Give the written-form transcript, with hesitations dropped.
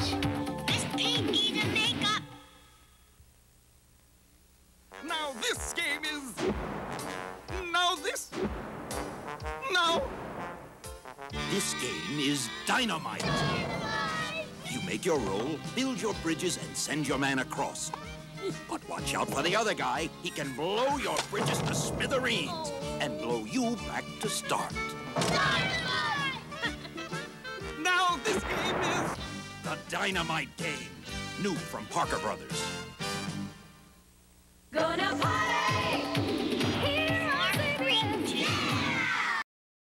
This ain't even makeup. Now this game is... Now this... Now... This game is Dynamite. You make your roll, build your bridges, and send your man across. But watch out for the other guy. He can blow your bridges to smithereens and blow you back to start. Now this game is the Dynamite game. New from Parker Brothers. Gonna